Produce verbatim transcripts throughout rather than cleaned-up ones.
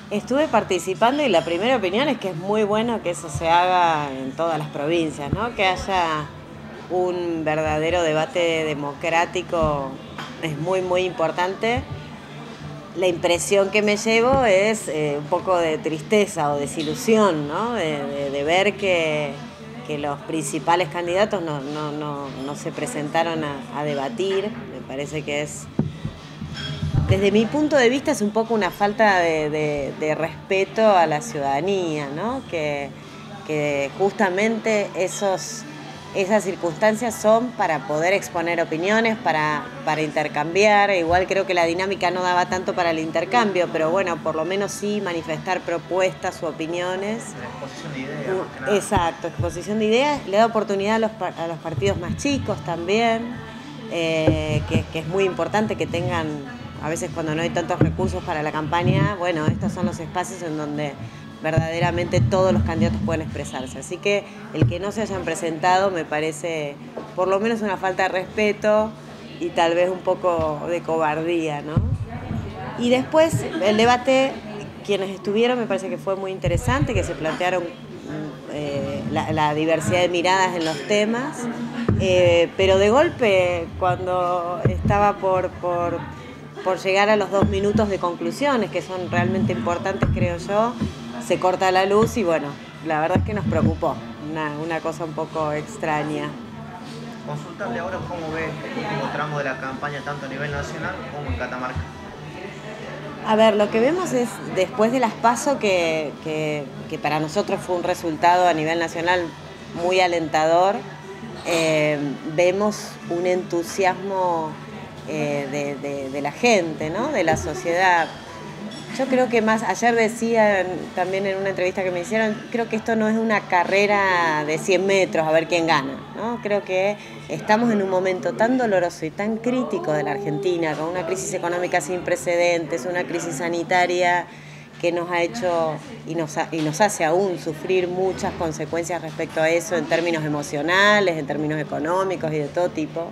Estuve participando y la primera opinión es que es muy bueno que eso se haga en todas las provincias, ¿no? Que haya un verdadero debate democrático es muy, muy importante. La impresión que me llevo es eh, un poco de tristeza o desilusión, ¿no? De, de, de ver que, que los principales candidatos no, no, no, no se presentaron a, a debatir. Me parece que es, desde mi punto de vista, es un poco una falta de, de, de respeto a la ciudadanía, ¿no? Que, que justamente esos... Esas circunstancias son para poder exponer opiniones, para, para intercambiar. Igual creo que la dinámica no daba tanto para el intercambio, pero bueno, por lo menos sí manifestar propuestas u opiniones. La exposición de ideas, más que nada. Exacto, exposición de ideas. Le da oportunidad a los, a los partidos más chicos también, eh, que, que es muy importante que tengan, a veces cuando no hay tantos recursos para la campaña, bueno, estos son los espacios en donde verdaderamente todos los candidatos pueden expresarse. Así que el que no se hayan presentado me parece por lo menos una falta de respeto y tal vez un poco de cobardía, ¿no? Y después el debate, quienes estuvieron, me parece que fue muy interesante, que se plantearon eh, la, la diversidad de miradas en los temas, eh, pero de golpe, cuando estaba por, por, por llegar a los dos minutos de conclusiones, que son realmente importantes, creo yo, se corta la luz y bueno, la verdad es que nos preocupó, una, una cosa un poco extraña. Consultarle ahora cómo ve el último tramo de la campaña, tanto a nivel nacional como en Catamarca. A ver, lo que vemos es, después de las PASO, que, que, que para nosotros fue un resultado a nivel nacional muy alentador, eh, vemos un entusiasmo eh, de, de, de la gente, ¿no? De la sociedad. Yo creo que más, ayer decían también en una entrevista que me hicieron, creo que esto no es una carrera de cien metros a ver quién gana, ¿no? Creo que estamos en un momento tan doloroso y tan crítico de la Argentina, con una crisis económica sin precedentes, una crisis sanitaria que nos ha hecho y nos, ha, y nos hace aún sufrir muchas consecuencias respecto a eso en términos emocionales, en términos económicos y de todo tipo.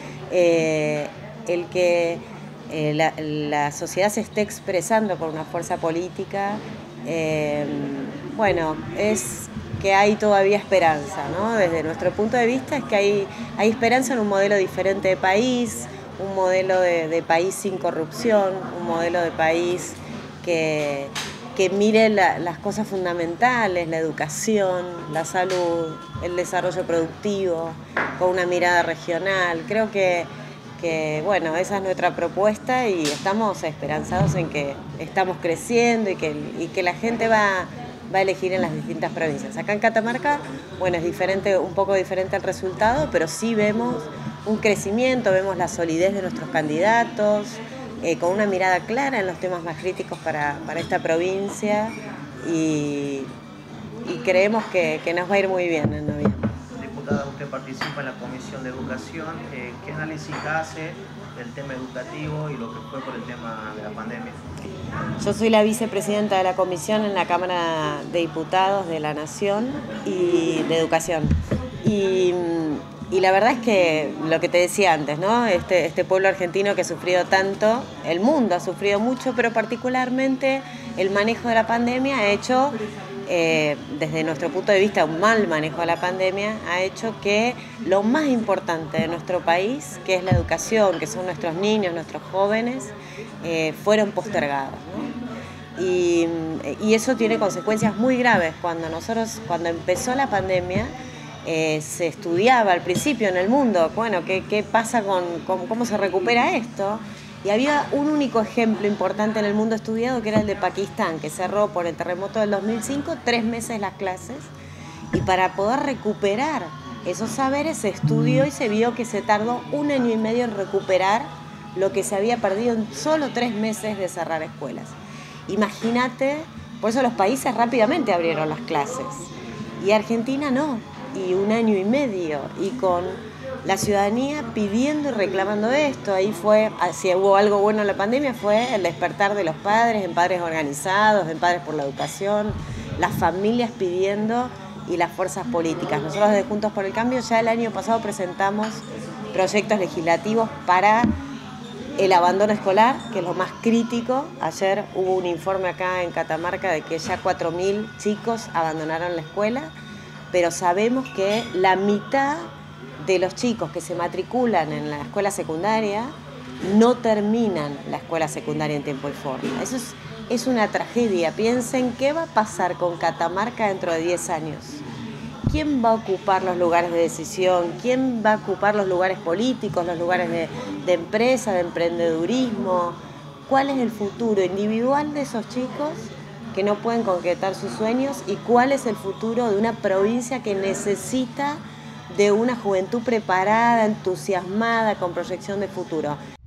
Eh, el que Eh, la, la sociedad se esté expresando por una fuerza política, eh, bueno, es que hay todavía esperanza, ¿no? Desde nuestro punto de vista es que hay, hay esperanza en un modelo diferente de país, un modelo de, de país sin corrupción, un modelo de país que, que mire la, las cosas fundamentales, la educación, la salud, el desarrollo productivo, con una mirada regional. Creo que que bueno, esa es nuestra propuesta y estamos esperanzados en que estamos creciendo y que, y que la gente va, va a elegir en las distintas provincias. Acá en Catamarca, bueno, es diferente, un poco diferente el resultado, pero sí vemos un crecimiento, vemos la solidez de nuestros candidatos, eh, con una mirada clara en los temas más críticos para, para esta provincia y, y creemos que, que nos va a ir muy bien en noviembre. Diputada, usted participa en la Comisión de Educación. Eh, ¿Qué análisis hace del tema educativo y lo que fue por el tema de la pandemia? Yo soy la vicepresidenta de la Comisión en la Cámara de Diputados de la Nación y de Educación. Y, y la verdad es que lo que te decía antes, ¿no? Este, este pueblo argentino que ha sufrido tanto, el mundo ha sufrido mucho, pero particularmente el manejo de la pandemia ha hecho... Eh, desde nuestro punto de vista, un mal manejo de la pandemia ha hecho que lo más importante de nuestro país, que es la educación, que son nuestros niños, nuestros jóvenes, eh, fueron postergados, ¿no? Y, y eso tiene consecuencias muy graves. Cuando nosotros, cuando empezó la pandemia, eh, se estudiaba al principio en el mundo, bueno, qué, qué pasa con, con cómo se recupera esto. Y había un único ejemplo importante en el mundo estudiado, que era el de Pakistán, que cerró por el terremoto del dos mil cinco tres meses las clases. Y para poder recuperar esos saberes se estudió y se vio que se tardó un año y medio en recuperar lo que se había perdido en solo tres meses de cerrar escuelas. Imagínate, por eso los países rápidamente abrieron las clases. Y Argentina no, y un año y medio, y con... la ciudadanía pidiendo y reclamando esto. Ahí fue, si hubo algo bueno en la pandemia, fue el despertar de los padres, en padres organizados, en padres por la educación, las familias pidiendo y las fuerzas políticas. Nosotros desde Juntos por el Cambio ya el año pasado presentamos proyectos legislativos para el abandono escolar, que es lo más crítico. Ayer hubo un informe acá en Catamarca de que ya cuatro mil chicos abandonaron la escuela, pero sabemos que la mitad de los chicos que se matriculan en la escuela secundaria no terminan la escuela secundaria en tiempo y forma. Eso es, es una tragedia. Piensen qué va a pasar con Catamarca dentro de diez años. ¿Quién va a ocupar los lugares de decisión? ¿Quién va a ocupar los lugares políticos, los lugares de, de empresa, de emprendedurismo? ¿Cuál es el futuro individual de esos chicos que no pueden concretar sus sueños? ¿Y cuál es el futuro de una provincia que necesita de una juventud preparada, entusiasmada, con proyección de futuro?